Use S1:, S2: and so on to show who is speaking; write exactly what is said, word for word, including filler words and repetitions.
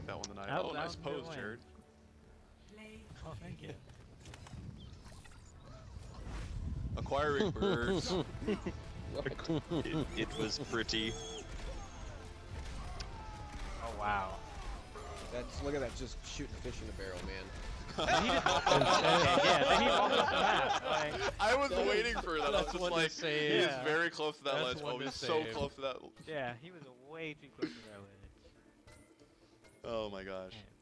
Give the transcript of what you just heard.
S1: like that one tonight.
S2: That,
S1: oh,
S2: that
S1: nice
S2: was a good
S1: pose,
S2: win.
S1: Jared.
S2: Oh, thank you.
S1: Acquiring birds.
S3: it, it was pretty.
S2: Oh wow.
S4: That's look at that, just shooting fish in a barrel, man.
S2: Okay, yeah, then he almost that. Like,
S1: I was waiting for that. I was
S3: That's
S1: just
S3: one to
S1: like,
S3: save.
S1: he is
S2: Yeah.
S1: very close to that
S3: That's
S1: ledge.
S3: one
S1: Oh,
S3: to
S1: he's so
S3: save.
S1: close to that.
S2: yeah, he was way too close to that ledge.
S1: Oh my gosh.
S2: Man.